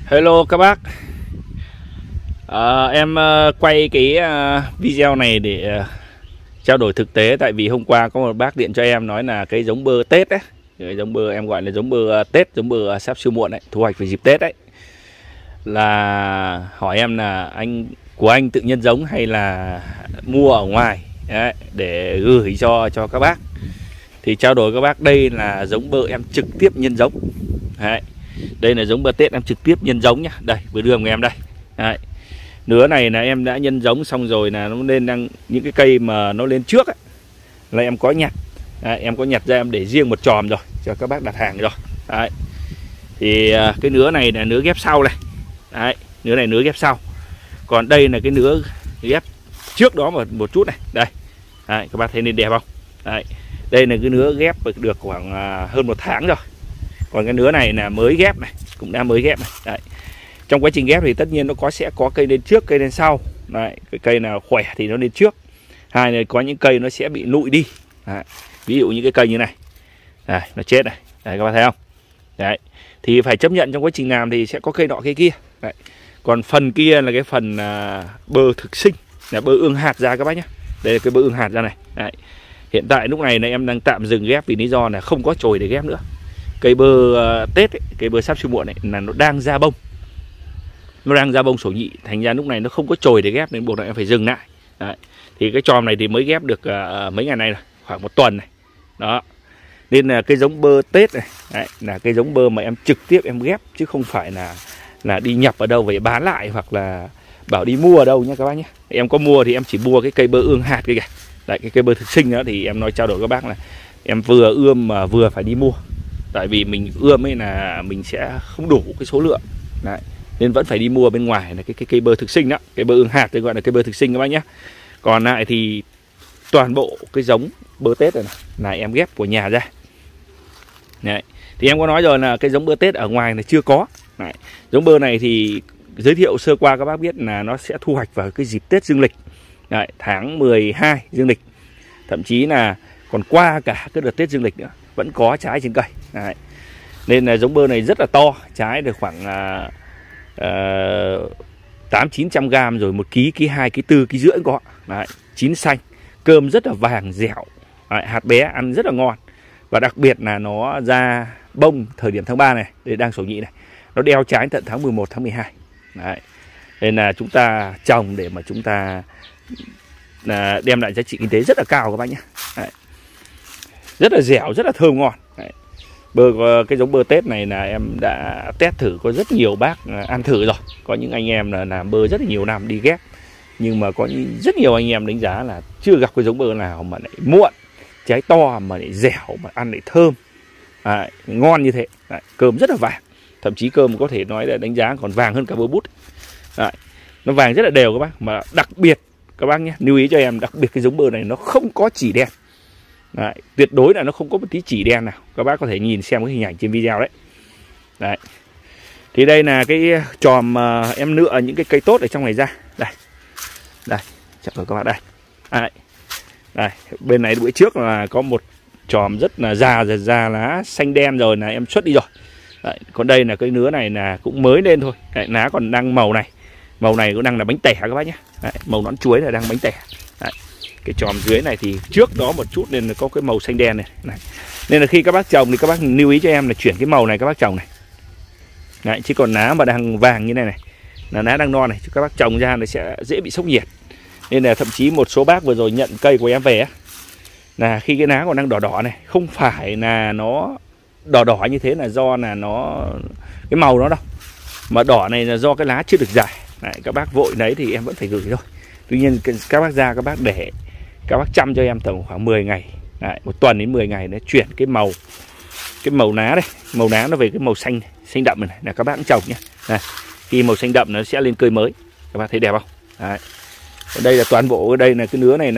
Hello các bác. Em quay cái video này để trao đổi thực tế. Tại vì hôm qua có một bác điện cho em nói là cái giống bơ Tết ấy, cái giống bơ em gọi là giống bơ Tết, giống bơ sáp siêu muộn đấy, thu hoạch về dịp Tết đấy, là hỏi em là anh tự nhân giống hay là mua ở ngoài đấy, để gửi cho các bác. Thì trao đổi các bác, đây là giống bơ em trực tiếp nhân giống đấy. Đây là giống bơ Tết em trực tiếp nhân giống nhá. Đây, vừa đưa của em đây. Đấy. Nứa này là em đã nhân giống xong rồi, là nó lên những cái cây mà nó lên trước ấy, là em có nhặt. Đấy, em có nhặt ra em để riêng một chòm rồi cho các bác đặt hàng rồi. Đấy. Thì cái nứa này là nứa ghép sau này. Đấy, nứa này nứa ghép sau. Còn đây là cái nứa ghép trước đó một chút này. Đây. Đấy, các bác thấy nên đẹp không? Đấy. Đây là cái nứa ghép được khoảng hơn 1 tháng rồi. Còn cái nứa này là mới ghép này, cũng đã mới ghép này. Đấy. Trong quá trình ghép thì tất nhiên nó sẽ có cây lên trước, cây lên sau. Đấy. Cái cây nào khỏe thì nó lên trước. Hai là có những cây nó sẽ bị nụi đi. Đấy. Ví dụ như cái cây như này. Đấy, nó chết này. Đấy, các bạn thấy không? Đấy. Thì phải chấp nhận trong quá trình làm thì sẽ có cây nọ cây kia. Đấy. Còn phần kia là cái phần bơ thực sinh, là bơ ương hạt ra các bác nhé. Đây là cái bơ ương hạt ra này. Đấy. Hiện tại lúc này em đang tạm dừng ghép vì lý do là không có chồi để ghép nữa. Cây bơ Tết ấy, cây bơ sáp siêu muộn này là nó đang ra bông. Nó đang ra bông sổ nhị, thành ra lúc này nó không có chồi để ghép nên buộc em phải dừng lại. Đấy. Thì cái chòm này thì mới ghép được mấy ngày nay rồi, khoảng 1 tuần này. Đó. Nên là cái giống bơ Tết này, đấy, là cái giống bơ mà em trực tiếp em ghép, chứ không phải là đi nhập ở đâu về bán lại hoặc là bảo đi mua ở đâu nhé các bác nhé. Em có mua thì em chỉ mua cái cây bơ ương hạt kia kìa. Đấy, cái cây bơ thực sinh đó thì em nói trao đổi các bác là em vừa ươm mà vừa phải đi mua. Tại vì mình ươm ấy là mình sẽ không đủ cái số lượng. Đấy. Nên vẫn phải đi mua bên ngoài là cái cây bơ thực sinh đó, cái bơ ương hạt tôi gọi là cây bơ thực sinh các bác nhé. Còn lại thì toàn bộ cái giống bơ Tết này là em ghép của nhà ra. Đấy. Thì em có nói rồi là cái giống bơ Tết ở ngoài là chưa có. Đấy. Giống bơ này thì giới thiệu sơ qua các bác biết là nó sẽ thu hoạch vào cái dịp Tết dương lịch. Đấy, tháng 12 dương lịch. Thậm chí là còn qua cả cái đợt Tết dương lịch nữa, vẫn có trái trên cây. Đấy. Nên là giống bơ này rất là to, trái được khoảng 800-900 gram rồi, 1 kg, ký 2, ký 4, ký rưỡi có. Đấy. Chín xanh, cơm rất là vàng dẻo. Đấy. Hạt bé ăn rất là ngon. Và đặc biệt là nó ra bông thời điểm tháng 3 này, đây đang sổ nhị này. Nó đeo trái tận tháng 11, tháng 12. Đấy. Nên là chúng ta trồng để mà chúng ta đem lại giá trị kinh tế rất là cao các bác nhé. Đấy. Rất là dẻo, rất là thơm ngon. Đấy. Cái giống bơ Tết này là em đã test thử, có rất nhiều bác ăn thử rồi. Có những anh em là làm bơ rất là nhiều năm đi ghép, nhưng mà có rất nhiều anh em đánh giá là chưa gặp cái giống bơ nào mà lại muộn, trái to mà lại dẻo, mà ăn lại thơm. Đấy, ngon như thế. Đấy, cơm rất là vàng. Thậm chí cơm có thể nói là đánh giá còn vàng hơn cả bơ bút. Đấy, nó vàng rất là đều các bác. Mà đặc biệt các bác nhé, lưu ý cho em, đặc biệt cái giống bơ này nó không có chỉ đen. Đấy, tuyệt đối là nó không có một tí chỉ đen nào. Các bác có thể nhìn xem cái hình ảnh trên video đấy. Đấy. Thì đây là cái chòm em lựa những cái cây tốt ở trong này ra. Đây. Đây, chào các bác đây. Đấy. Đây, bên này bữa trước là có một chòm rất là già lá xanh đen rồi là em xuất đi rồi. Đấy, còn đây là cái nứa này là cũng mới lên thôi. Đấy, lá còn đang màu này. Màu này cũng đang là bánh tẻ các bác nhé. Đấy, màu nón chuối là đang bánh tẻ. Đấy. Cái chòm dưới này thì trước đó một chút nên là có cái màu xanh đen này. Nên là khi các bác trồng thì các bác lưu ý cho em là chuyển cái màu này các bác trồng này. Đấy, chứ còn lá mà đang vàng như này là lá đang non này, các bác trồng ra nó sẽ dễ bị sốc nhiệt. Nên là thậm chí một số bác vừa rồi nhận cây của em về là khi cái lá còn đang đỏ đỏ này, không phải là nó đỏ đỏ như thế là do là nó cái màu nó đâu, mà đỏ này là do cái lá chưa được dài. Đấy, các bác vội đấy thì em vẫn phải gửi thôi. Tuy nhiên các bác ra các bác để các bác chăm cho em tầm khoảng 10 ngày. Đấy, 1 tuần đến 10 ngày để chuyển cái màu lá đây, màu lá nó về cái màu xanh đậm này là các bác cũng trồng nhé. Này, khi màu xanh đậm nó sẽ lên cây mới. Các bác thấy đẹp không? Đấy. Ở đây là toàn bộ, ở đây là cái nứa này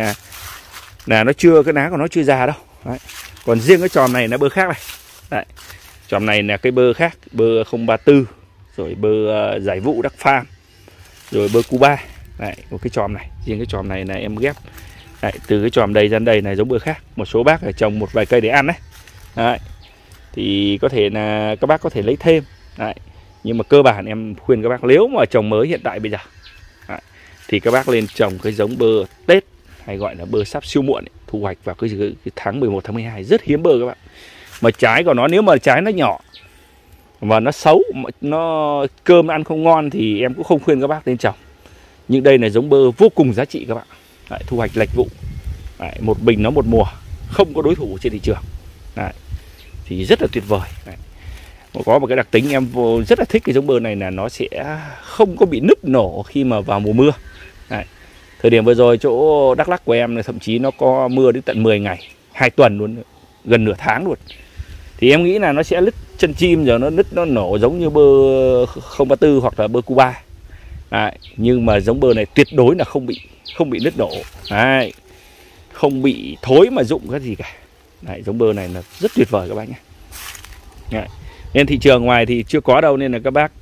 là nó chưa, cái lá của nó chưa già đâu. Đấy. Còn riêng cái chòm này là bơ khác này. Đấy. Chòm này là cái bơ khác, bơ 034, rồi bơ giải vụ Đắc Farm, rồi bơ Cuba. Đấy, một cái chòm này, riêng cái chòm này là em ghép. Đấy, từ cái chòm đây ra đây này giống bơ khác. Một số bác là trồng một vài cây để ăn đấy. Đấy. Thì có thể là các bác có thể lấy thêm. Đấy. Nhưng mà cơ bản em khuyên các bác nếu mà trồng mới hiện tại bây giờ thì các bác lên trồng cái giống bơ Tết hay gọi là bơ sắp siêu muộn ấy, thu hoạch vào cái tháng 11 tháng 12 rất hiếm bơ các bạn. Mà trái của nó nếu mà trái nó nhỏ và nó xấu, nó cơm ăn không ngon thì em cũng không khuyên các bác lên trồng. Nhưng đây là giống bơ vô cùng giá trị các bạn. Đấy, thu hoạch lệch vụ. Đấy, một bình nó một mùa, không có đối thủ trên thị trường. Đấy, thì rất là tuyệt vời. Đấy. Có một cái đặc tính em rất là thích cái giống bơ này là nó sẽ không có bị nứt nổ khi mà vào mùa mưa. Đấy. Thời điểm vừa rồi chỗ Đắk Lắk của em là thậm chí nó có mưa đến tận 10 ngày, 2 tuần luôn, gần nửa tháng luôn. Thì em nghĩ là nó sẽ nứt chân chim rồi nó nứt nó nổ giống như bơ 034 hoặc là bơ Cuba. Đấy. Nhưng mà giống bơ này tuyệt đối là không bị nứt nổ. Đấy. Không bị thối mà rụng cái gì cả. Đấy, giống bơ này là rất tuyệt vời các bác nhé. Đấy. Nên thị trường ngoài thì chưa có đâu, nên là các bác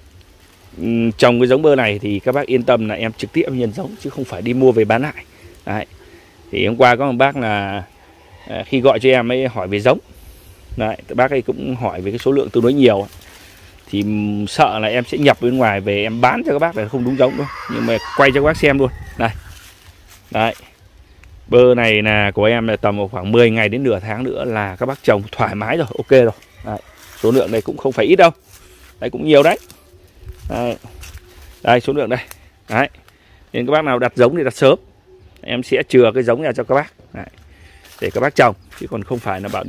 trồng cái giống bơ này thì các bác yên tâm là em trực tiếp nhân giống chứ không phải đi mua về bán lại. Đấy. Thì hôm qua có một bác là khi gọi cho em ấy hỏi về giống. Đấy, bác ấy cũng hỏi về cái số lượng tương đối nhiều. Thì sợ là em sẽ nhập bên ngoài về em bán cho các bác là không đúng giống đâu. Nhưng mà quay cho các bác xem luôn. Đây. Đấy. Bơ này là của em là tầm khoảng 10 ngày đến nửa tháng nữa là các bác trồng thoải mái rồi, ok rồi. Đấy. Số lượng này cũng không phải ít đâu. Đấy, cũng nhiều đấy. Đấy. Đây số lượng đây. Đấy. Nên các bác nào đặt giống thì đặt sớm. Em sẽ chừa cái giống ra cho các bác. Đấy. Để các bác trồng, chứ còn không phải là bảo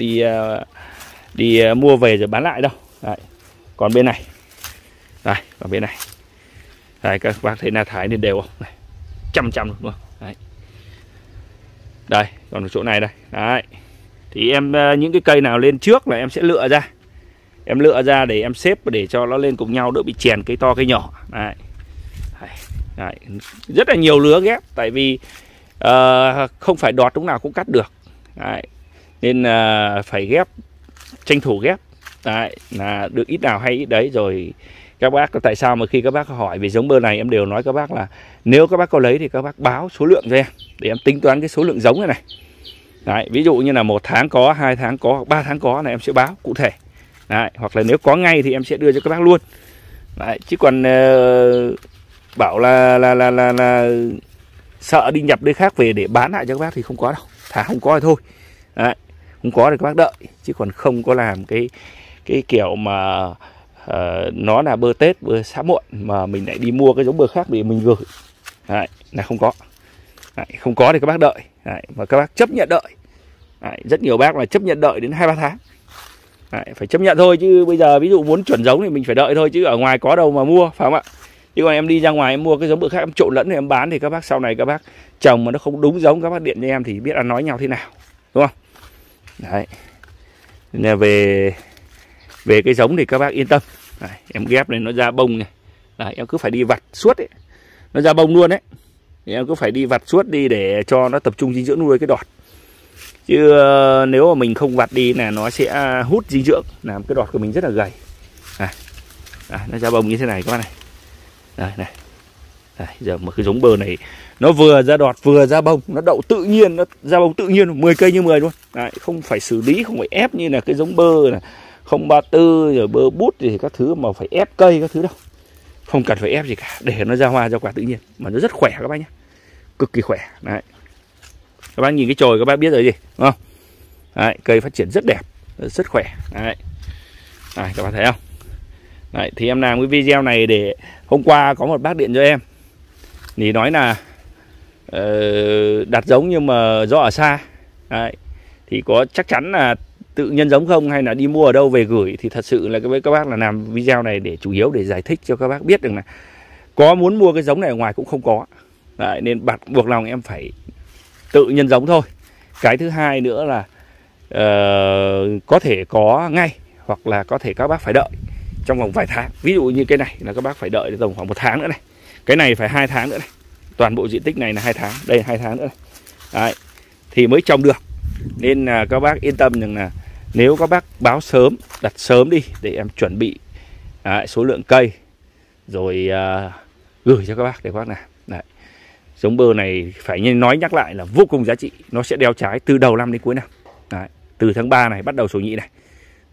đi mua về rồi bán lại đâu. Đấy. Còn bên này. Đây, còn bên này. Đây các bác thấy là thái lên đều không? Này. Trăm luôn. Đấy. Đây, còn ở chỗ này đây. Đấy. Thì em những cái cây nào lên trước là em sẽ lựa ra. Em lựa ra để em xếp để cho nó lên cùng nhau, đỡ bị chèn cây to cây nhỏ. Đấy. Đấy. Rất là nhiều lứa ghép. Tại vì không phải đọt lúc nào cũng cắt được. Đấy. Nên phải ghép, tranh thủ ghép. Đấy. Là được ít nào hay ít đấy. Rồi các bác, tại sao mà khi các bác hỏi về giống bơ này em đều nói các bác là nếu các bác có lấy thì các bác báo số lượng cho em, để em tính toán cái số lượng giống này. Đấy. Ví dụ như là 1 tháng có, 2 tháng có, 3 tháng có là em sẽ báo cụ thể. Đấy. Hoặc là nếu có ngay thì em sẽ đưa cho các bác luôn. Đấy. Chứ còn bảo là sợ đi nhập nơi khác về để bán lại cho các bác thì không có đâu. Thà không có thì thôi. Đấy. Không có thì các bác đợi. Chứ còn không có làm cái kiểu mà nó là bơ Tết, bơ xã muộn mà mình lại đi mua cái giống bơ khác để mình gửi. Đấy. Là không có. Đấy. Không có thì các bác đợi. Đấy. Và các bác chấp nhận đợi. Đấy. Rất nhiều bác là chấp nhận đợi đến 2-3 tháng. Đấy. Phải chấp nhận thôi, chứ bây giờ ví dụ muốn chuẩn giống thì mình phải đợi thôi, chứ ở ngoài có đâu mà mua, phải không ạ? Chứ còn em đi ra ngoài em mua cái giống bơ khác em trộn lẫn thì em bán thì các bác sau này các bác trồng mà nó không đúng giống, các bác điện cho em thì biết ăn nói nhau thế nào, đúng không? Đấy. Nên là về cái giống thì các bác yên tâm. Đấy. Em ghép này nó ra bông này. Đấy. Em cứ phải đi vặt suốt ấy. Nó ra bông luôn đấy. Thì em cứ phải đi vặt suốt đi để cho nó tập trung dinh dưỡng nuôi cái đọt. Chứ nếu mà mình không vặt đi là nó sẽ hút dinh dưỡng, làm cái đọt của mình rất là gầy. Đấy. Nó ra bông như thế này các bác này. Đây này. Đây, giờ một cái giống bơ này nó vừa ra đọt vừa ra bông, nó đậu tự nhiên, nó ra bông tự nhiên 10 cây như 10 luôn. Đấy, không phải xử lý, không phải ép như là cái giống bơ là 034 rồi bơ bút thì các thứ mà phải ép cây các thứ đâu. Không cần phải ép gì cả, để nó ra hoa ra quả tự nhiên mà nó rất khỏe các bác nhé. Cực kỳ khỏe. Đấy. Các bác nhìn cái chồi các bác biết rồi gì, đúng không? Đấy, cây phát triển rất đẹp, rất khỏe. Đấy. Đấy, các bác thấy không? Đấy, thì em làm cái video này để hôm qua có một bác điện cho em thì nói là đặt giống nhưng mà do ở xa. Đấy. Thì có chắc chắn là tự nhân giống không hay là đi mua ở đâu về gửi, thì thật sự là các bác là làm video này để chủ yếu để giải thích cho các bác biết được là có muốn mua cái giống này ở ngoài cũng không có. Đấy, nên buộc lòng em phải tự nhân giống thôi. Cái thứ hai nữa là có thể có ngay, hoặc là có thể các bác phải đợi trong vòng vài tháng. Ví dụ như cái này là các bác phải đợi tầm khoảng 1 tháng nữa này. Cái này phải 2 tháng nữa này. Toàn bộ diện tích này là 2 tháng. Đây 2 tháng nữa này. Đấy. Thì mới trồng được. Nên là các bác yên tâm rằng là nếu các bác báo sớm, đặt sớm đi để em chuẩn bị số lượng cây rồi gửi cho các bác để các bác làm. Đấy. Giống bơ này phải nói nhắc lại là vô cùng giá trị. Nó sẽ đeo trái từ đầu năm đến cuối năm. Đấy. Từ tháng 3 này bắt đầu sổ nhị này.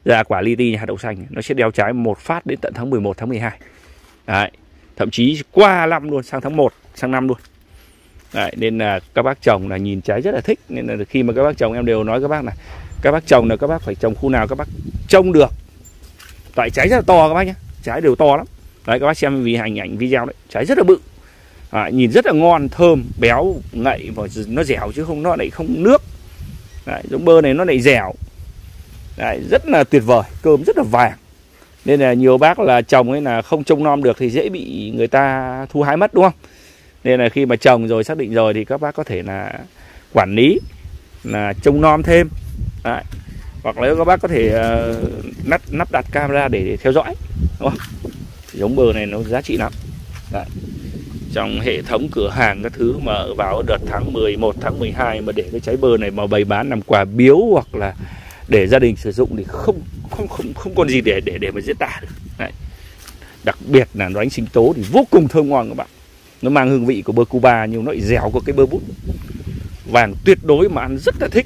ra quả li ti hạt đậu xanh nó sẽ đeo trái một phát đến tận tháng 11, tháng 12. Đấy, thậm chí qua năm luôn, sang tháng 1, sang năm luôn. Đấy, nên là các bác trồng là nhìn trái rất là thích. Nên là khi mà các bác trồng em đều nói các bác là các bác trồng là các bác phải trồng khu nào các bác trông được. Tại trái rất là to các bác nhé, trái đều to lắm. Đấy, các bác xem vì ảnh video đấy, trái rất là bự. Nhìn rất là ngon, thơm, béo, ngậy và nó dẻo chứ không nó lại không nước. Đấy, giống bơ này nó lại dẻo. Đấy, rất là tuyệt vời, cơm rất là vàng. Nên là nhiều bác là trồng ấy là không trông nom được thì dễ bị người ta thu hái mất đúng không? Nên là khi mà trồng rồi xác định rồi thì các bác có thể là quản lý, là trông nom thêm. Đấy. Hoặc là các bác có thể lắp đặt camera để theo dõi đúng không? Giống bơ này nó giá trị lắm. Đấy. Trong hệ thống cửa hàng các thứ mà vào đợt tháng 11, tháng 12 mà để cái trái bơ này mà bày bán làm quà biếu hoặc là để gia đình sử dụng thì không còn gì để mà diễn tả được. Đấy. Đặc biệt là nó đánh sinh tố thì vô cùng thơm ngon các bạn. Nó mang hương vị của bơ Cuba nhưng nó lại dẻo của cái bơ bút. Vàng tuyệt đối mà ăn rất là thích.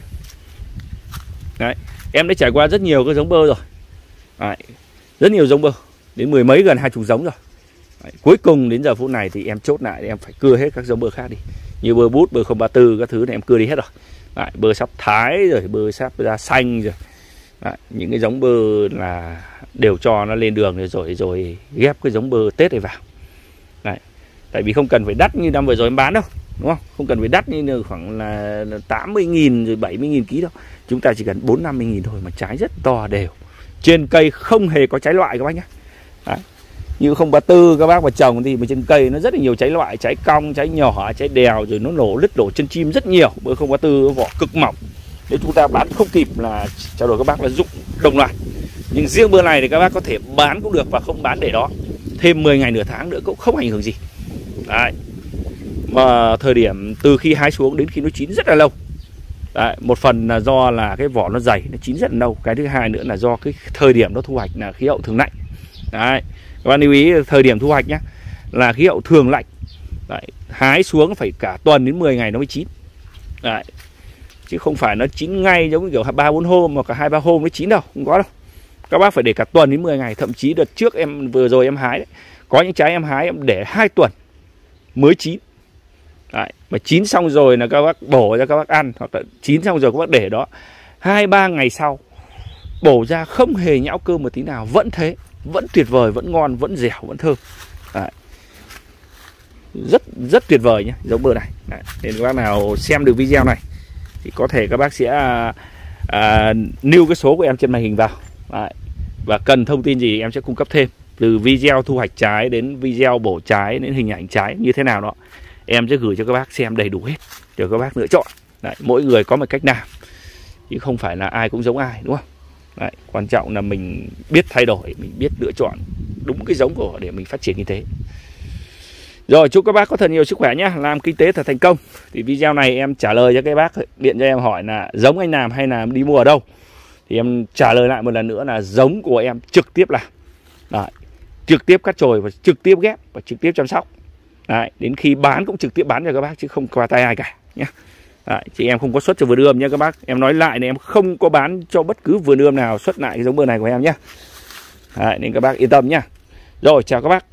Đấy. Em đã trải qua rất nhiều cái giống bơ rồi. Đấy. Rất nhiều giống bơ, đến mười mấy gần 20 giống rồi. Đấy. Cuối cùng đến giờ phút này thì em chốt lại, em phải cưa hết các giống bơ khác đi. Như bơ bút, bơ 034 các thứ này em cưa đi hết rồi. Đấy. Bơ sắp thái rồi, bơ sắp da xanh rồi. Đấy. Những cái giống bơ là đều cho nó lên đường rồi ghép cái giống bơ Tết này vào. Đấy. Tại vì không cần phải đắt như năm vừa rồi em bán đâu, đúng không? Không cần phải đắt như khoảng là 80.000 rồi 70.000 ký đâu. Chúng ta chỉ cần 40-50.000 thôi mà trái rất to đều. Trên cây không hề có trái loại các bác nhé. Đấy. Như 034 các bác mà trồng thì mà trên cây nó rất là nhiều trái loại, trái cong, trái nhỏ, trái đèo rồi nó nổ lứt đổ chân chim rất nhiều. Bơ 034 vỏ cực mỏng. Nếu chúng ta bán không kịp là trao đổi các bác là dụng đồng loạt. Nhưng riêng bơ này thì các bác có thể bán cũng được và không bán để đó. Thêm 10 ngày nửa tháng nữa cũng không ảnh hưởng gì. Đấy. Mà thời điểm từ khi hái xuống đến khi nó chín rất là lâu. Đấy. Một phần là do là cái vỏ nó dày, nó chín rất là lâu. Cái thứ hai nữa là do cái thời điểm nó thu hoạch là khí hậu thường lạnh. Đấy. Các bạn lưu ý thời điểm thu hoạch nhé, là khí hậu thường lạnh. Đấy. Hái xuống phải cả tuần đến 10 ngày nó mới chín. Đấy. Chứ không phải nó chín ngay giống như kiểu 3-4 hôm hoặc cả 2-3 hôm mới chín đâu, không có đâu. Các bác phải để cả tuần đến 10 ngày. Thậm chí đợt trước em vừa rồi em hái đấy, có những trái em hái em để 2 tuần mới chín. Đấy. Mà chín xong rồi là các bác bổ ra các bác ăn. Hoặc là chín xong rồi các bác để đó 2-3 ngày sau bổ ra không hề nhão cơm một tí nào. Vẫn thế, vẫn tuyệt vời, vẫn ngon, vẫn dẻo, vẫn thơm. Đấy. Rất tuyệt vời nhé, giống bơ này. Đấy. Nên các bác nào xem được video này thì có thể các bác sẽ nêu cái số của em trên màn hình vào. Đấy. Và cần thông tin gì em sẽ cung cấp thêm. Từ video thu hoạch trái đến video bổ trái đến hình ảnh trái như thế nào đó, em sẽ gửi cho các bác xem đầy đủ hết để các bác lựa chọn. Đấy. Mỗi người có một cách làm chứ không phải là ai cũng giống ai, đúng không? Đấy. Quan trọng là mình biết thay đổi, mình biết lựa chọn đúng cái giống của để mình phát triển kinh tế. Rồi, chúc các bác có thật nhiều sức khỏe nhé, làm kinh tế thật thành công. Thì video này em trả lời cho các bác điện cho em hỏi là giống anh làm hay là đi mua ở đâu. Thì em trả lời lại một lần nữa là giống của em trực tiếp làm. Đấy. Trực tiếp cắt chồi và trực tiếp ghép và trực tiếp chăm sóc. Đấy. Đến khi bán cũng trực tiếp bán cho các bác chứ không qua tay ai cả nhé. Đấy. Chị em không có xuất cho vườn ươm nhé các bác. Em nói lại là em không có bán cho bất cứ vườn ươm nào xuất lại cái giống bơ này của em nhé. Đấy. Nên các bác yên tâm nhé. Rồi, chào các bác.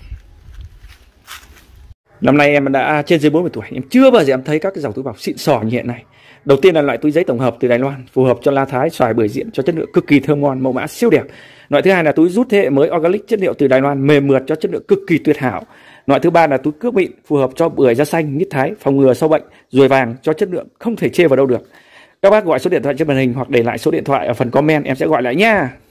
Năm nay em đã trên dưới 40 tuổi, em chưa bao giờ em thấy các cái dòng túi bọc xịn sò như hiện nay. Đầu tiên là loại túi giấy tổng hợp từ Đài Loan, phù hợp cho la thái, xoài, bưởi diễn, cho chất lượng cực kỳ thơm ngon, mẫu mã siêu đẹp. Loại thứ hai là túi rút thế hệ mới organic, chất liệu từ Đài Loan, mềm mượt, cho chất lượng cực kỳ tuyệt hảo. Loại thứ ba là túi cước mịn, phù hợp cho bưởi da xanh, mít thái, phòng ngừa sâu bệnh, ruồi vàng, cho chất lượng không thể chê vào đâu được. Các bác gọi số điện thoại trên màn hình hoặc để lại số điện thoại ở phần comment, em sẽ gọi lại nha.